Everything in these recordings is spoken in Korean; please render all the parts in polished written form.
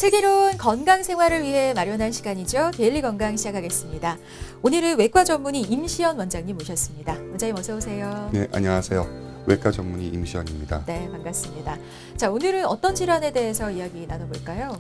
슬기로운 건강 생활을 위해 마련한 시간이죠. 데일리 건강 시작하겠습니다. 오늘은 외과 전문의 임시연 원장님 모셨습니다. 원장님 어서 오세요. 네, 안녕하세요. 외과 전문의 임시연입니다. 네, 반갑습니다. 자, 오늘은 어떤 질환에 대해서 이야기 나눠볼까요?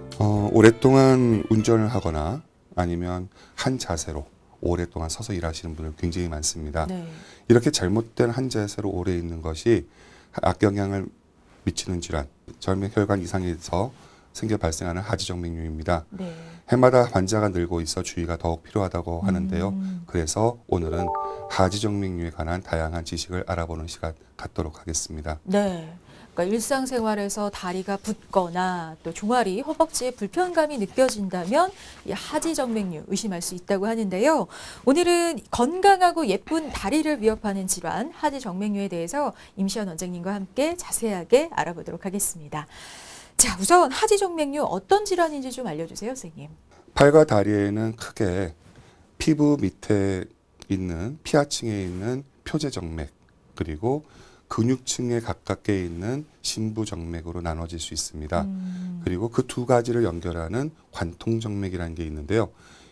오랫동안 운전을 하거나 아니면 한 자세로 오랫동안 서서 일하시는 분들 굉장히 많습니다. 네. 이렇게 잘못된 한 자세로 오래 있는 것이 악영향을 미치는 질환, 정맥혈관 이상에서 생겨 발생하는 하지정맥류입니다. 네. 해마다 환자가 늘고 있어 주의가 더욱 필요하다고 하는데요. 그래서 오늘은 하지정맥류에 관한 다양한 지식을 알아보는 시간 갖도록 하겠습니다. 네. 그러니까 일상생활에서 다리가 붓거나 또 종아리, 허벅지에 불편감이 느껴진다면 이 하지정맥류 의심할 수 있다고 하는데요. 오늘은 건강하고 예쁜 다리를 위협하는 질환 하지정맥류에 대해서 임시연 원장님과 함께 자세하게 알아보도록 하겠습니다. 자, 우선 하지정맥류 어떤 질환인지 좀 알려주세요, 선생님. 팔과 다리에는 크게 피부 밑에 있는 피하층에 있는 표제정맥 그리고 근육층에 가깝게 있는 심부정맥으로 나눠질 수 있습니다. 그리고 그 두 가지를 연결하는 관통정맥이라는 게 있는데요.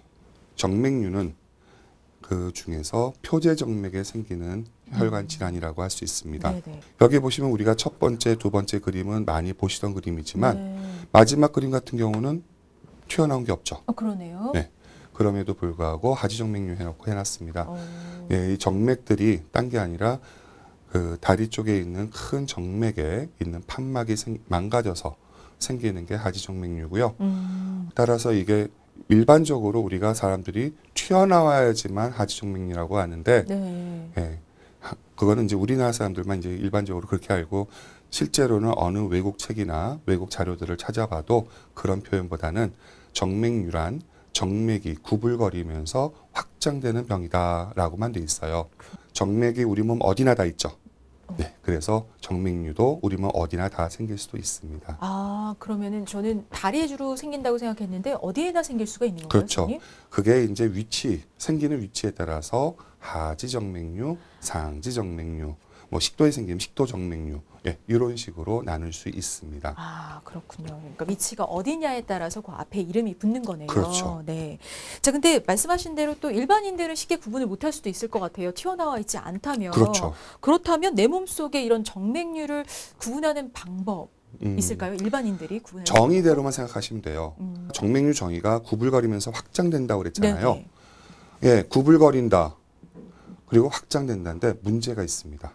정맥류는 그 중에서 표제정맥에 생기는 혈관 질환이라고 할 수 있습니다. 네네. 여기 보시면 우리가 첫 번째, 두 번째 그림은 많이 보시던 그림이지만 네. 마지막 그림 같은 경우는 튀어나온 게 없죠. 그러네요. 네. 그럼에도 불구하고 하지정맥류 해놨습니다. 이 정맥들이 딴 게 아니라 그 다리 쪽에 있는 큰 정맥에 있는 판막이 망가져서 생기는 게 하지정맥류고요. 따라서 이게 일반적으로 우리가 사람들이 튀어나와야지만 하지정맥류라고 하는데, 네. 예, 그거는 이제 우리나라 사람들만 이제 일반적으로 그렇게 알고 실제로는 어느 외국 책이나 외국 자료들을 찾아봐도 그런 표현보다는 정맥류란 정맥이 구불거리면서 확장되는 병이다라고만 돼 있어요. 정맥이 우리 몸 어디나 다 있죠. 네, 그래서 정맥류도 우리 몸 어디나 다 생길 수도 있습니다. 아, 그러면은 저는 다리에 주로 생긴다고 생각했는데 어디에나 생길 수가 있는 건가요? 그렇죠. 선생님? 그게 이제 생기는 위치에 따라서 하지정맥류, 상지정맥류, 뭐 식도에 생기면 식도정맥류, 예, 이런 식으로 나눌 수 있습니다. 아, 그렇군요. 그러니까 위치가 어디냐에 따라서 그 앞에 이름이 붙는 거네요. 그렇죠. 네. 자, 근데 말씀하신 대로 또 일반인들은 쉽게 구분을 못할 수도 있을 것 같아요. 튀어나와 있지 않다면. 그렇죠. 그렇다면 내 몸속에 이런 정맥류를 구분하는 방법 있을까요? 일반인들이 구분할 수 정의대로만 생각하시면 돼요. 정맥류 정의가 구불거리면서 확장된다고 그랬잖아요. 네네. 예, 구불거린다. 그리고 확장된다는데 문제가 있습니다.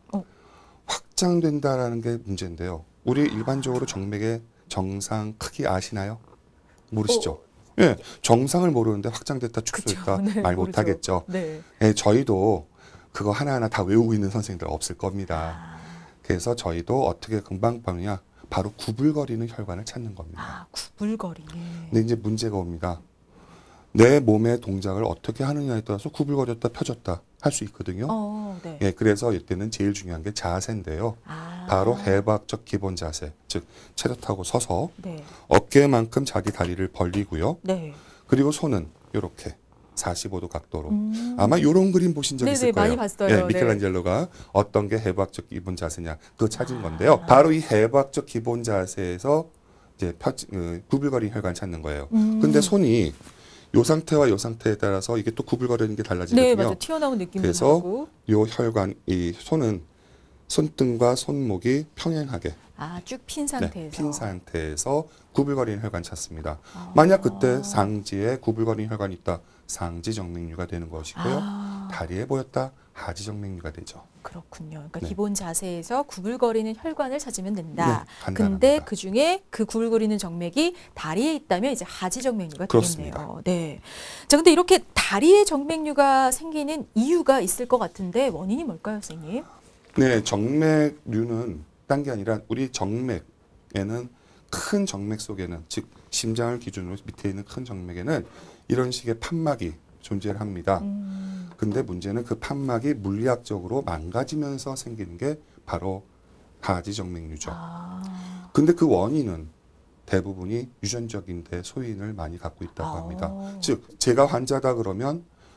확장된다라는 게 문제인데요. 우리 일반적으로 정맥의 정상 크기 아시나요? 모르시죠? 예, 정상을 모르는데 확장됐다, 축소됐다 네, 말 모르죠. 못하겠죠. 네. 예, 저희도 그거 하나하나 다 외우고 있는 선생님들 없을 겁니다. 그래서 저희도 어떻게 금방 보느냐, 바로 구불거리는 혈관을 찾는 겁니다. 아, 구불거리네. 근데 이제 문제가 옵니다. 내 몸의 동작을 어떻게 하느냐에 따라서 구불거렸다 펴졌다 할 수 있거든요. 네. 예, 그래서 이때는 제일 중요한 게 자세인데요. 아. 바로 해부학적 기본 자세, 즉 차렷하고 서서 네. 어깨만큼 자기 다리를 벌리고요. 네. 그리고 손은 이렇게 45도 각도로. 아마 이런 그림 보신 적 네네, 있을 거예요. 많이 봤어요. 예, 미켈란젤로가 어떤 게 해부학적 기본 자세냐 그거 찾은 건데요. 바로 이 해부학적 기본 자세에서 이제 구불거린 혈관 찾는 거예요. 근데 손이 요 상태와 요 상태에 따라서 이게 또 구불거리는 게 달라지거든요. 네, 맞아요. 튀어나온 느낌도 그래서 나고. 요 혈관, 이 손은 손등과 손목이 평행하게 아, 쭉 핀 상태에서. 핀 상태에서 구불거리는 혈관 찾습니다. 만약 그때 상지에 구불거리는 혈관이 있다, 상지정맥류가 되는 것이고요. 다리에 보였다, 하지정맥류가 되죠. 그렇군요. 그러니까 네. 기본 자세에서 구불거리는 혈관을 찾으면 된다. 네, 간단합니다. 근데 그 중에 그 구불거리는 정맥이 다리에 있다면 이제 하지정맥류가 그렇습니다. 되겠네요. 네. 자, 근데 이렇게 다리에 정맥류가 생기는 이유가 있을 것 같은데 원인이 뭘까요, 선생님? 네, 정맥류는 딴 게 아니라 우리 정맥에는 큰 정맥 속에는, 즉 심장을 기준으로 밑에 있는 큰 정맥에는 이런 식의 판막이 존재를 합니다. 근데 문제는 그 판막이 물리학적으로 망가지면서 생기는 게 바로 하지정맥류죠. 근데 그 원인은 대부분이 유전적인데 소인을 많이 갖고 있다고 합니다. 즉 제가 환자다 그러면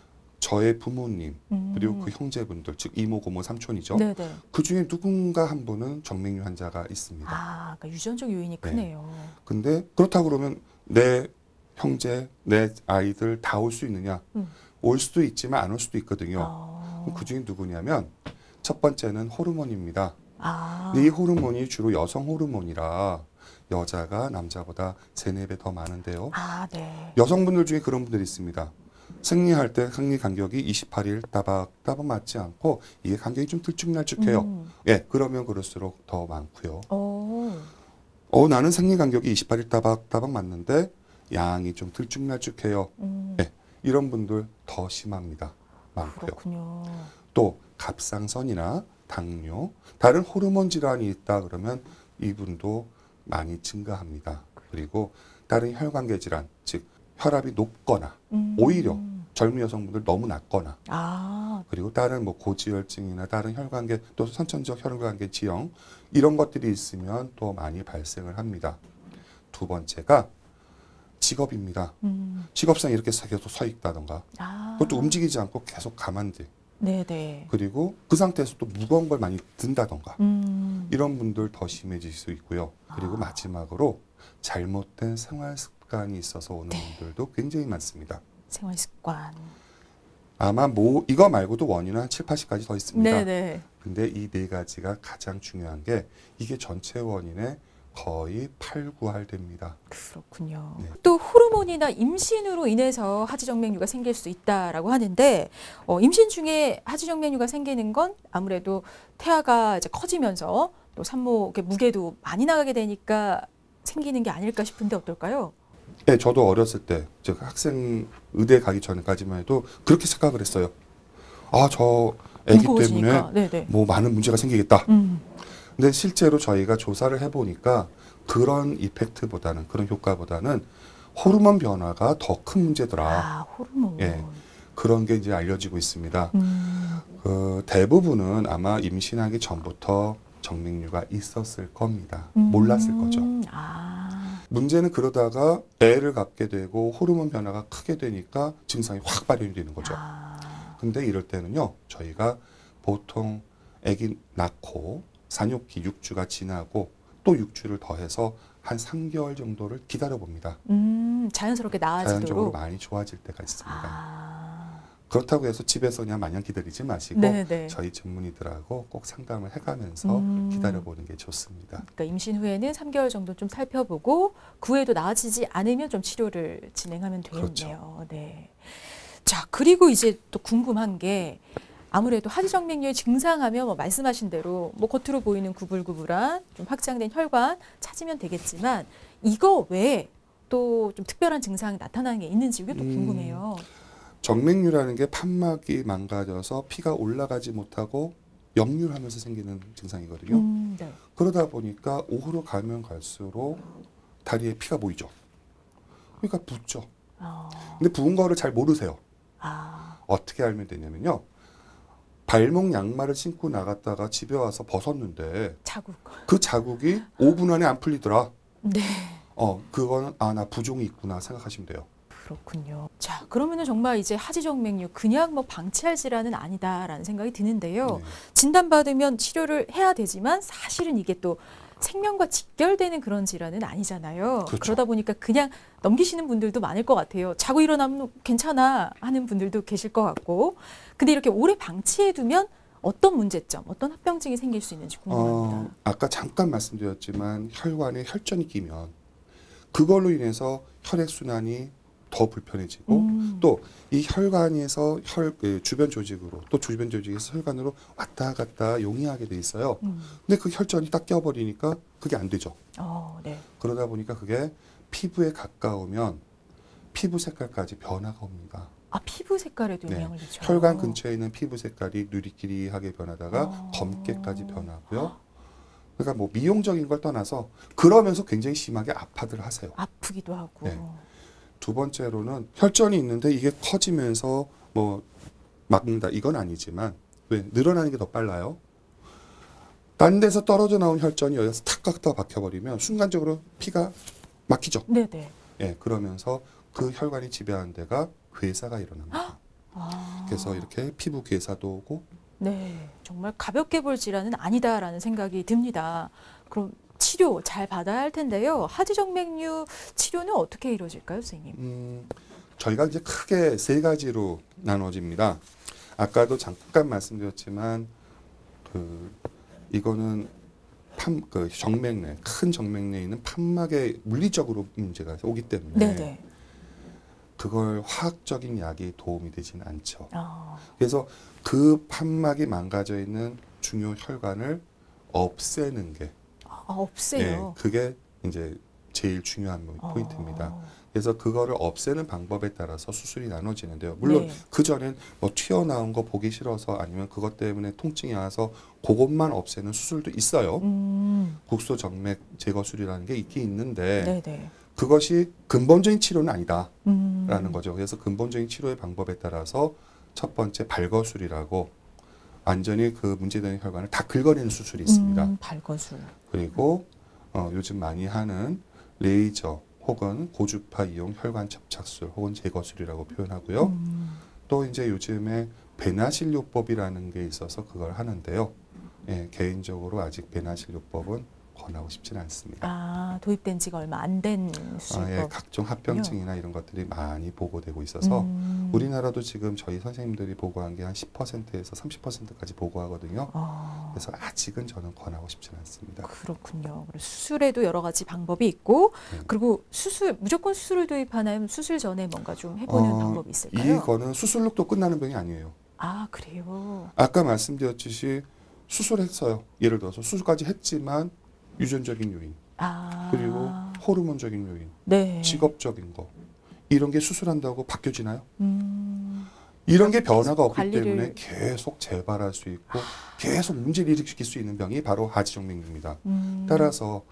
저의 부모님 그리고 그 형제분들 즉 이모 고모 삼촌이죠. 네네. 그 중에 누군가 한 분은 정맥류 환자가 있습니다. 아, 그러니까 유전적 요인이 크네요. 근데 그렇다고 그러면 내 형제, 내 아이들 다 올 수 있느냐? 올 수도 있지만 안 올 수도 있거든요. 그 중에 누구냐면 첫 번째는 호르몬입니다. 이 호르몬이 주로 여성 호르몬이라 여자가 남자보다 3, 4배 더 많은데요. 네. 여성분들 중에 그런 분들이 있습니다. 생리할 때 생리 간격이 28일 따박따박 맞지 않고 이게 간격이 좀 들쭉날쭉해요. 예, 그러면 그럴수록 더 많고요. 나는 생리 간격이 28일 따박따박 맞는데 양이 좀 들쭉날쭉해요. 예, 이런 분들 더 심합니다. 많고요. 그렇군요. 또 갑상선이나 당뇨, 다른 호르몬 질환이 있다 그러면 이분도 많이 증가합니다. 그리고 다른 혈관계 질환, 즉 혈압이 높거나 오히려 젊은 여성분들 너무 낮거나 그리고 다른 뭐 고지혈증이나 다른 혈관계 또 선천적 혈관계 지형 이런 것들이 있으면 또 많이 발생을 합니다. 두 번째가 직업입니다. 직업상 이렇게 계속 서 있다던가 그것도 움직이지 않고 계속 가만히 네네. 그리고 그 상태에서 또 무거운 걸 많이 든다던가 이런 분들 더 심해질 수 있고요. 그리고 마지막으로 잘못된 생활 습관이 있어서 오는 분들도 굉장히 많습니다. 생활 습관. 아마 이거 말고도 원인은 한 7, 80가지 더 있습니다. 네네. 근데 이 4가지가 가장 중요한 게 이게 전체 원인의 거의 8, 9할 됩니다. 그렇군요. 네. 또 호르몬이나 임신으로 인해서 하지정맥류가 생길 수 있다라고 하는데 임신 중에 하지정맥류가 생기는 건 아무래도 태아가 이제 커지면서 또 산모 무게도 많이 나가게 되니까 생기는 게 아닐까 싶은데 어떨까요? 네, 저도 어렸을 때 제가 학생 의대 가기 전까지만 해도 그렇게 생각을 했어요. 저 아기 때문에 네네. 뭐 많은 문제가 생기겠다. 근데 실제로 저희가 조사를 해보니까 그런 이펙트보다는 그런 효과보다는 호르몬 변화가 더 큰 문제더라. 호르몬. 예, 그런 게 이제 알려지고 있습니다. 대부분은 아마 임신하기 전부터 정맥류가 있었을 겁니다. 몰랐을 거죠. 문제는 그러다가 애를 갖게 되고 호르몬 변화가 크게 되니까 증상이 확 발현이 되는 거죠. 근데 이럴 때는요, 저희가 보통 아기 낳고 산욕기 6주가 지나고 또 6주를 더해서 한 3개월 정도를 기다려 봅니다. 자연스럽게 나아지도록. 자연적으로 많이 좋아질 때가 있습니다. 그렇다고 해서 집에서 그냥 마냥 기다리지 마시고 네네. 저희 전문의들하고 꼭 상담을 해가면서 기다려보는 게 좋습니다. 그러니까 임신 후에는 3개월 정도 좀 살펴보고 그 후에도 나아지지 않으면 좀 치료를 진행하면 되겠네요. 그렇죠. 네. 자, 그리고 이제 또 궁금한 게 아무래도 하지정맥류의 증상하면 뭐 말씀하신 대로 뭐 겉으로 보이는 구불구불한 좀 확장된 혈관 찾으면 되겠지만 이거 외에 또 좀 특별한 증상이 나타나는 게 있는지 이게 또 궁금해요. 정맥류라는 게 판막이 망가져서 피가 올라가지 못하고 역류하면서 생기는 증상이거든요. 네. 그러다 보니까 오후로 가면 갈수록 다리에 피가 보이죠. 그러니까 붓죠. 근데 부은 거를 잘 모르세요. 어떻게 알면 되냐면요. 발목 양말을 신고 나갔다가 집에 와서 벗었는데 자국. 그 자국이 5분 안에 안 풀리더라. 네. 그거는 나 부종이 있구나 생각하시면 돼요. 그렇군요. 자, 그러면은 정말 이제 하지정맥류 그냥 뭐 방치할 질환은 아니다라는 생각이 드는데요. 네. 진단받으면 치료를 해야 되지만 사실은 이게 또 생명과 직결되는 그런 질환은 아니잖아요. 그렇죠. 그러다 보니까 그냥 넘기시는 분들도 많을 것 같아요. 자고 일어나면 괜찮아 하는 분들도 계실 것 같고. 근데 이렇게 오래 방치해두면 어떤 문제점, 어떤 합병증이 생길 수 있는지 궁금합니다. 아까 잠깐 말씀드렸지만 혈관에 혈전이 끼면 그걸로 인해서 혈액순환이 더 불편해지고 또 이 혈관에서 주변 조직으로 또 주변 조직에서 혈관으로 왔다 갔다 용이하게 돼 있어요. 근데 그 혈전이 딱 껴버리니까 그게 안 되죠. 네. 그러다 보니까 그게 피부에 가까우면 피부 색깔까지 변화가 옵니다. 피부 색깔에도 네. 영향을 미쳐요. 혈관 근처에 있는 피부 색깔이 누리끼리하게 변하다가 검게까지 변하고요. 그러니까 뭐 미용적인 걸 떠나서 그러면서 굉장히 심하게 아파들 하세요. 아프기도 하고. 네. 두 번째로는 혈전이 있는데 이게 커지면서 뭐 막는다 이건 아니지만 왜 늘어나는 게 더 빨라요. 딴 데서 떨어져 나온 혈전이 여기서 탁 갖다 박혀버리면 순간적으로 피가 막히죠. 네네. 예, 그러면서 그 혈관이 지배하는 데가 괴사가 일어납니다. 그래서 이렇게 피부 괴사도 오고 네, 정말 가볍게 볼 질환은 아니다라는 생각이 듭니다. 그럼 치료 잘 받아야 할 텐데요. 하지정맥류 치료는 어떻게 이루어질까요, 선생님? 저희가 이제 크게 세 가지로 나눠집니다. 아까도 잠깐 말씀드렸지만 이거는 정맥류, 큰 정맥류에 있는 판막에 물리적으로 문제가 오기 때문에 네네. 그걸 화학적인 약이 도움이 되지는 않죠. 그래서 그 판막이 망가져 있는 중요 혈관을 없애는 게 없애요. 그게 이제 제일 중요한 포인트입니다. 그래서 그거를 없애는 방법에 따라서 수술이 나눠지는데요. 물론 네. 그전엔 뭐 튀어나온 거 보기 싫어서 아니면 그것 때문에 통증이 와서 그것만 없애는 수술도 있어요. 국소 정맥 제거술이라는 게 있긴 있는데 네네. 그것이 근본적인 치료는 아니다라는 거죠. 그래서 근본적인 치료의 방법에 따라서 첫 번째 발거술이라고 완전히 그 문제되는 혈관을 다 긁어내는 수술이 있습니다. 발거술. 그리고 요즘 많이 하는 레이저 혹은 고주파 이용 혈관 접착술 혹은 제거술이라고 표현하고요. 또 이제 요즘에 배나실요법이라는 게 있어서 그걸 하는데요. 예, 개인적으로 아직 배나실요법은 권하고 싶지는 않습니다. 도입된 지가 얼마 안 된 수술법. 예, 각종 합병증이나 이런 것들이 많이 보고되고 있어서 우리나라도 지금 저희 선생님들이 보고한 게 한 10%에서 30%까지 보고하거든요. 그래서 아직은 저는 권하고 싶지는 않습니다. 그렇군요. 그래서 수술에도 여러 가지 방법이 있고 그리고 무조건 수술을 도입하나요? 수술 전에 뭔가 좀 해보는 방법이 있을까요? 이거는 수술로 또 끝나는 병이 아니에요. 그래요? 아까 말씀드렸듯이 수술했어요. 예를 들어서 수술까지 했지만 유전적인 요인, 그리고 호르몬적인 요인, 네. 직업적인 거 이런 게 수술한다고 바뀌어지나요? 이런 게 변화가 없기 때문에 계속 재발할 수 있고 계속 문제를 일으킬 수 있는 병이 바로 하지정맥류입니다. 따라서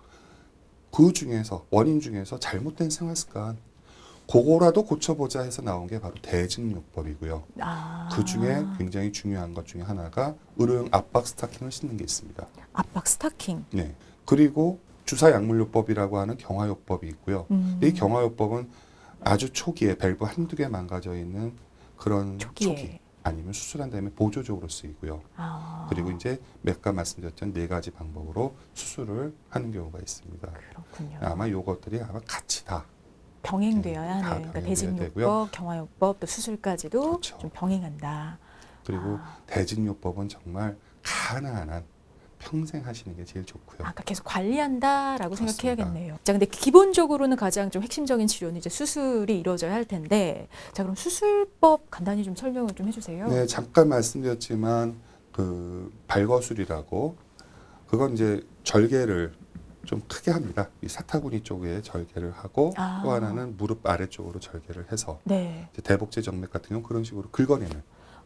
그 중에서 원인 중에서 잘못된 생활 습관 그거라도 고쳐보자 해서 나온 게 바로 대증요법이고요. 그 중에 굉장히 중요한 것 중에 하나가 의료용 압박 스타킹을 신는 게 있습니다. 압박 스타킹. 네. 그리고 주사약물요법이라고 하는 경화요법이 있고요. 이 경화요법은 아주 초기에 밸브 한두 개 망가져 있는 그런 초기 아니면 수술한 다음에 보조적으로 쓰이고요. 그리고 이제 아까 말씀드렸던 네 가지 방법으로 수술을 하는 경우가 있습니다. 그렇군요. 아마 요것들이 아마 같이 다 병행되어야 하는 그러니까 대증요법, 경화요법, 또 수술까지도 그렇죠. 좀 병행한다. 그리고 대증요법은 정말 가능한 평생 하시는 게 제일 좋고요. 그러니까 계속 관리한다라고 그렇습니다. 생각해야겠네요. 자, 근데 기본적으로는 가장 좀 핵심적인 치료는 이제 수술이 이루어져야 할 텐데, 자, 그럼 수술법 간단히 좀 설명을 좀 해주세요. 네, 잠깐 말씀드렸지만 그 발거술이라고 그건 이제 절개를 좀 크게 합니다. 이 사타구니 쪽에 절개를 하고 또 하나는 무릎 아래쪽으로 절개를 해서 네. 대복제 정맥 같은 경우 그런 식으로 긁어내는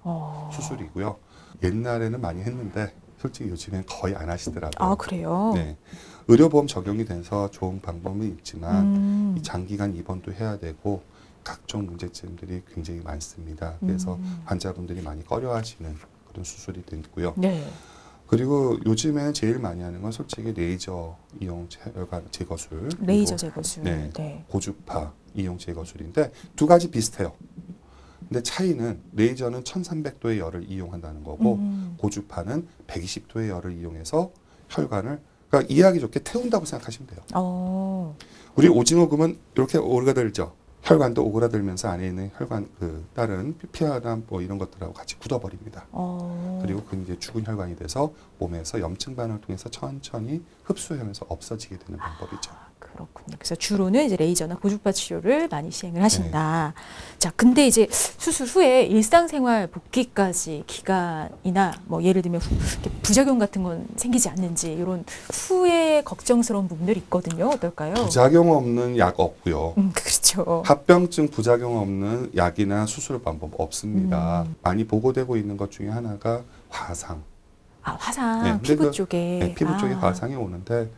수술이고요. 옛날에는 많이 했는데 솔직히 요즘엔 거의 안 하시더라고요. 그래요? 네. 의료보험 적용이 돼서 좋은 방법은 있지만 이 장기간 입원도 해야 되고 각종 문제점들이 굉장히 많습니다. 그래서 환자분들이 많이 꺼려하시는 그런 수술이 되고요. 네. 그리고 요즘에는 제일 많이 하는 건 솔직히 레이저 이용 혈관 제거술, 레이저 제거술, 네, 고주파 이용 제거술인데 두 가지 비슷해요. 근데 차이는 레이저는 1300도의 열을 이용한다는 거고 고주파는 120도의 열을 이용해서 혈관을 그러니까 이해하기 좋게 태운다고 생각하시면 돼요. 우리 오징어금은 이렇게 오그라들죠. 혈관도 오그라들면서 안에 있는 혈관 다른 피하나 뭐 이런 것들하고 같이 굳어버립니다. 그리고 그 이제 죽은 혈관이 돼서 몸에서 염증 반응을 통해서 천천히 흡수하면서 없어지게 되는 방법이죠. 그렇군요. 그래서 주로는 이제 레이저나 고주파 치료를 많이 시행을 하신다. 자, 근데 이제 수술 후에 일상생활 복귀까지 기간이나 뭐 예를 들면 부작용 같은 건 생기지 않는지 이런 후에 걱정스러운 부분들이 있거든요. 어떨까요? 부작용 없는 약 없고요. 그렇죠. 합병증 부작용 없는 약이나 수술 방법 없습니다. 많이 보고되고 있는 것 중에 하나가 화상. 화상, 네, 피부 쪽에. 네, 피부 쪽에 화상이 오는데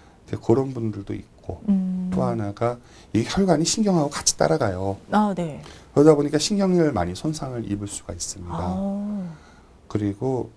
그런 분들도 있고 또 하나가 이 혈관이 신경하고 같이 따라가요. 네. 그러다 보니까 신경을 많이 손상을 입을 수가 있습니다. 그리고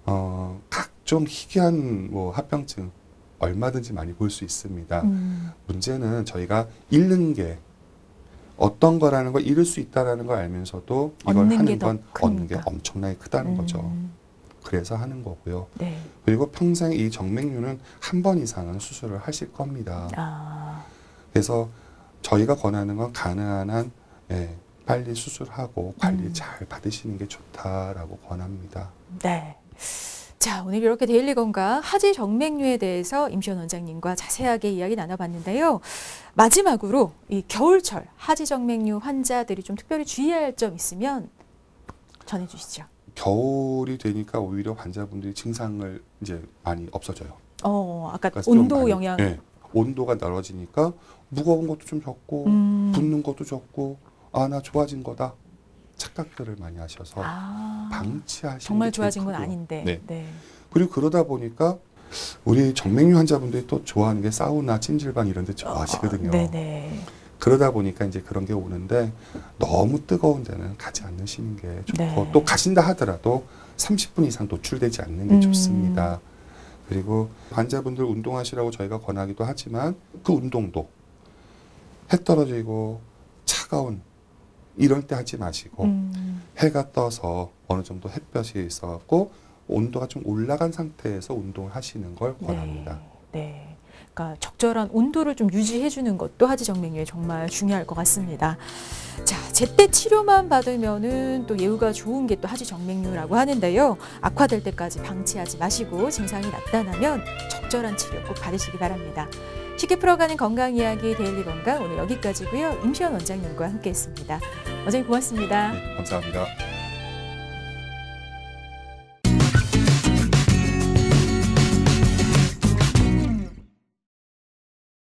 각종 희귀한 뭐 합병증 얼마든지 많이 볼 수 있습니다. 문제는 저희가 잃는 게 어떤 거라는 걸 잃을 수 있다라는 걸 알면서도 이걸 얻는 게 하는 더 건 얻는 게 크니까. 엄청나게 크다는 거죠. 그래서 하는 거고요. 네. 그리고 평생 이 정맥류는 한 번 이상은 수술을 하실 겁니다. 아, 그래서 저희가 권하는 건 가능한 한 빨리 수술하고 관리 잘 받으시는 게 좋다라고 권합니다. 네. 자, 오늘 이렇게 데일리 건강 하지 정맥류에 대해서 임시원 원장님과 자세하게 이야기 나눠봤는데요. 마지막으로 이 겨울철 하지 정맥류 환자들이 좀 특별히 주의해야 할 점 있으면 전해주시죠. 겨울이 되니까 오히려 환자분들이 증상을 이제 많이 없어져요. 아까 그러니까 좀 온도 많이, 영향. 네, 온도가 떨어지니까 무거운 것도 좀 적고 붓는 것도 적고 아, 나 좋아진 거다. 착각들을 많이 하셔서 방치하시는 정말 게 좋아진 건 크고요. 아닌데. 네. 네. 그리고 그러다 보니까 우리 정맥류 환자분들이 또 좋아하는 게 사우나, 찜질방 이런 데 좋아하시거든요. 네네. 그러다 보니까 이제 그런 게 오는데 너무 뜨거운 데는 가지 않으시는 게 좋고 네. 또 가신다 하더라도 30분 이상 노출되지 않는 게 좋습니다. 그리고 환자분들 운동하시라고 저희가 권하기도 하지만 그 운동도 해 떨어지고 차가운 이럴 때 하지 마시고 해가 떠서 어느 정도 햇볕이 있어갖고 온도가 좀 올라간 상태에서 운동을 하시는 걸 권합니다. 네. 그러니까 적절한 온도를 좀 유지해 주는 것도 하지 정맥류에 정말 중요할 것 같습니다. 자, 제때 치료만 받으면은 또 예후가 좋은 게 또 하지 정맥류라고 하는데요. 악화될 때까지 방치하지 마시고 증상이 나타나면 적절한 치료 꼭 받으시기 바랍니다. 쉽게 풀어가는 건강 이야기 데일리 건강 오늘 여기까지고요. 임시원 원장님과 함께했습니다. 원장님 고맙습니다. 네, 감사합니다.